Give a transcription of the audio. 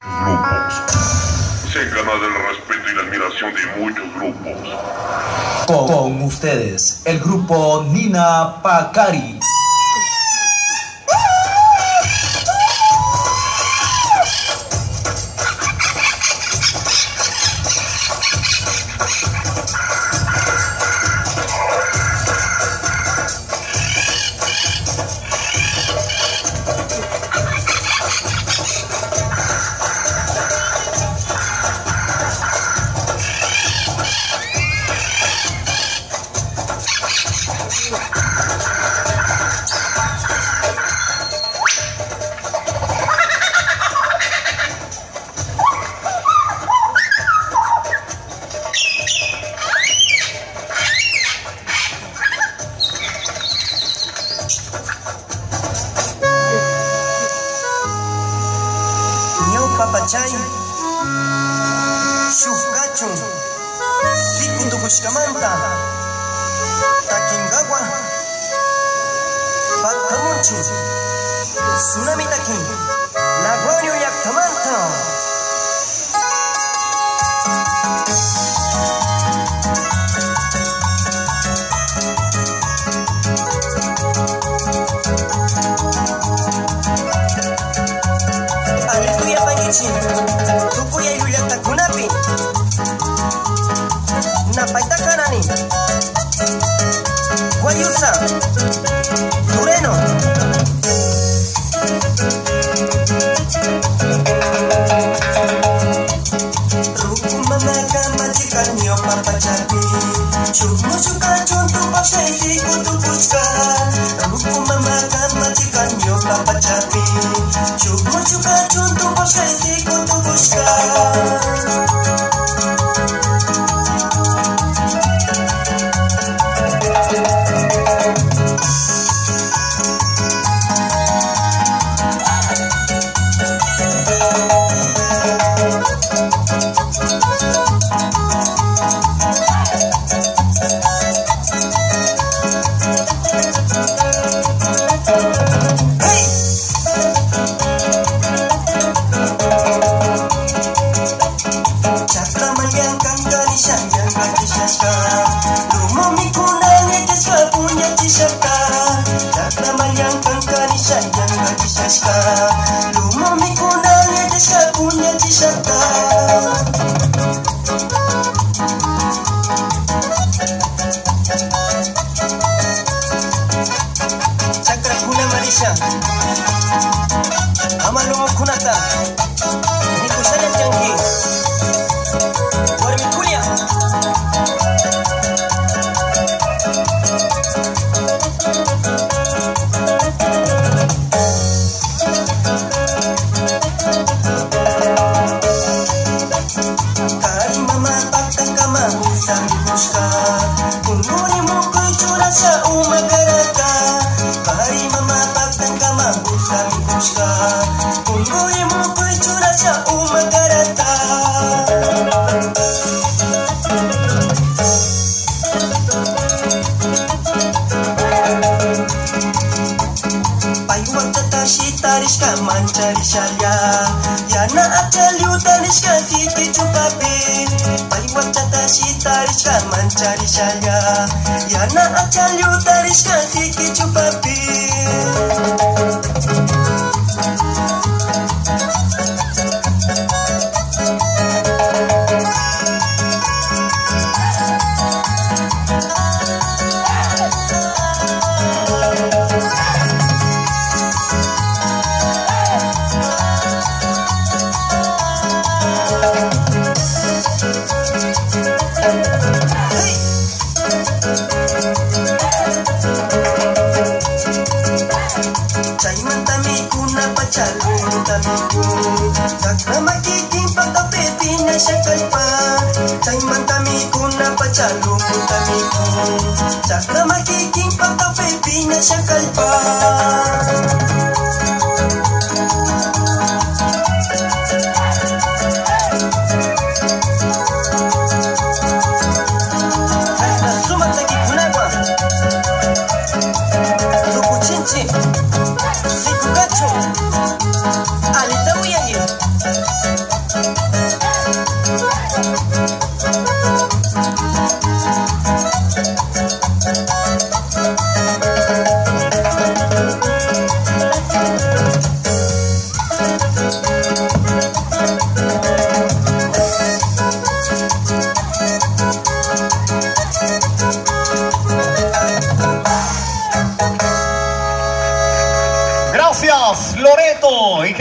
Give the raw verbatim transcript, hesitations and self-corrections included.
grupos. Se gana del respeto y la admiración de muchos grupos. Con ustedes, el grupo Nina Pacari. Papachay, Shukachun, Sikutubushkamanta, Takingawa, Pakamunchu, Tsunami Takin, Laguanyo Yaktamanta. Tukuya yuyata kunapi Napaita kanani Guayusa Moreno Ruku mamaka majikanyo papachapi Chukmu chuka chuntu pasesi kutubuska Ruku mamaka majikanyo papachapi Chukmu chuka chuntu pasesi kutubuska Amalumu kunata Nikusanya jangki Warmi kulia Kari mama bakta kama Sami buska Kunuri mukul cura sa umagarata Kari mama bakta kama Sami buska Kunuri mukul cura sa umagarata Payuang tatashi tarishka manchari shalya Yana akalyu tarishka siti chupapi Payuang tatashi tarishka manchari shalya Yana akalyu tarishka siti chupapi Cakra makiking pagkape pinasakalpa Sumat lagi punagwa Rupu cinci Siku gacho Alita uyangin Carlos Loreto.